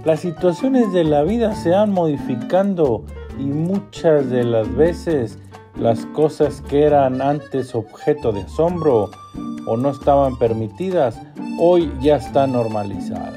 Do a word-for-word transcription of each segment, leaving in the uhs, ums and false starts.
Las situaciones de la vida se van modificando y muchas de las veces las cosas que eran antes objeto de asombro o no estaban permitidas, hoy ya están normalizadas.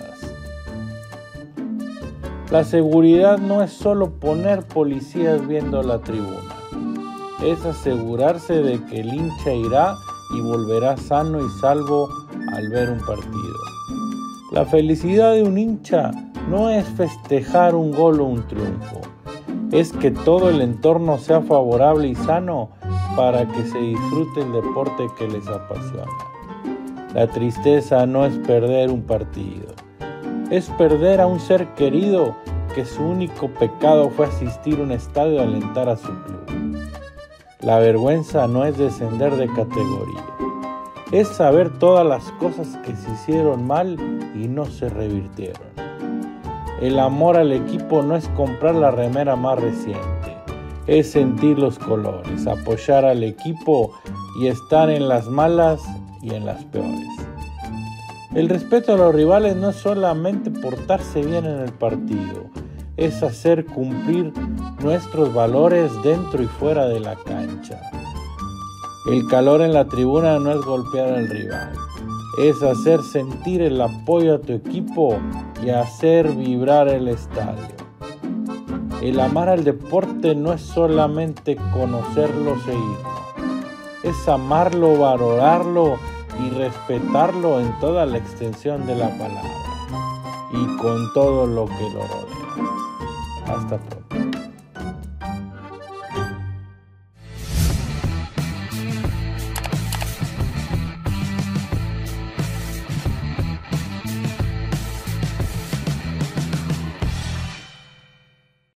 La seguridad no es solo poner policías viendo la tribuna, es asegurarse de que el hincha irá y volverá sano y salvo al ver un partido. La felicidad de un hincha no es festejar un gol o un triunfo, es que todo el entorno sea favorable y sano para que se disfrute el deporte que les apasiona. La tristeza no es perder un partido, es perder a un ser querido que su único pecado fue asistir a un estadio y alentar a su club. La vergüenza no es descender de categoría, es saber todas las cosas que se hicieron mal y no se revirtieron. El amor al equipo no es comprar la remera más reciente, es sentir los colores, apoyar al equipo y estar en las malas y en las peores. El respeto a los rivales no es solamente portarse bien en el partido, es hacer cumplir nuestros valores dentro y fuera de la cancha. El calor en la tribuna no es golpear al rival, es hacer sentir el apoyo a tu equipo y hacer vibrar el estadio. El amar al deporte no es solamente conocerlo, seguirlo, es amarlo, valorarlo y respetarlo en toda la extensión de la palabra y con todo lo que lo rodea. Hasta pronto.